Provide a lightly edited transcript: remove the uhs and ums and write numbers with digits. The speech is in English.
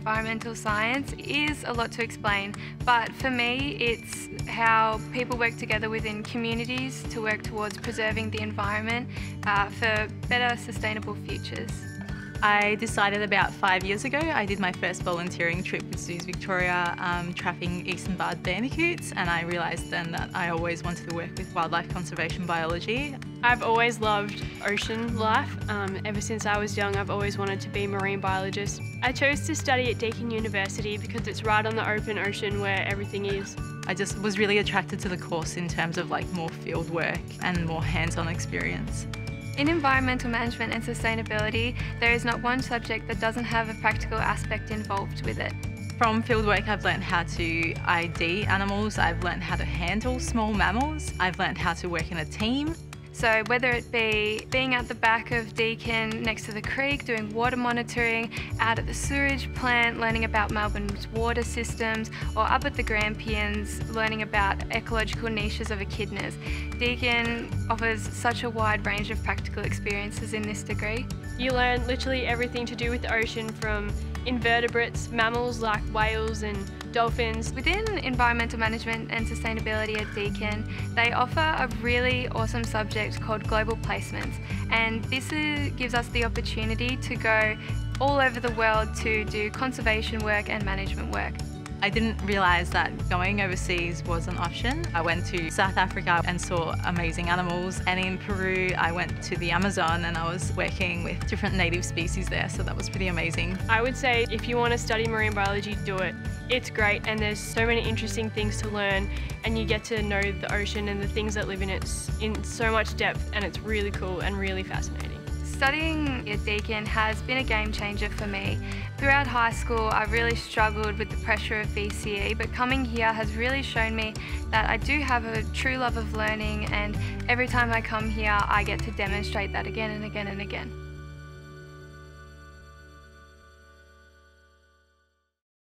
environmental science is a lot to explain, but for me it's how people work together within communities to work towards preserving the environment for better sustainable futures. I decided about 5 years ago. I did my first volunteering trip with Zoos Victoria, trapping eastern barred bandicoots, and I realised then that I always wanted to work with wildlife conservation biology. I've always loved ocean life. Ever since I was young, I've always wanted to be a marine biologist. I chose to study at Deakin University because it's right on the open ocean where everything is. I just was really attracted to the course in terms of more field work and more hands-on experience. In environmental management and sustainability, there is not one subject that doesn't have a practical aspect involved with it. From fieldwork, I've learned how to ID animals, I've learned how to handle small mammals, I've learned how to work in a team. So whether it be being at the back of Deakin next to the creek, doing water monitoring, out at the sewage plant, learning about Melbourne's water systems, or up at the Grampians, learning about ecological niches of echidnas, Deakin offers such a wide range of practical experiences in this degree. You learn literally everything to do with the ocean, from invertebrates, mammals like whales and dolphins. Within environmental management and sustainability at Deakin, they offer a really awesome subject called global placements, and this gives us the opportunity to go all over the world to do conservation work and management work. I didn't realise that going overseas was an option. I went to South Africa and saw amazing animals, and in Peru I went to the Amazon and I was working with different native species there, so that was pretty amazing. I would say if you want to study marine biology, do it. It's great and there's so many interesting things to learn, and you get to know the ocean and the things that live in it in so much depth, and it's really cool and really fascinating. Studying at Deakin has been a game changer for me. Throughout high school, I really struggled with the pressure of VCE, but coming here has really shown me that I do have a true love of learning, and every time I come here, I get to demonstrate that again and again and again.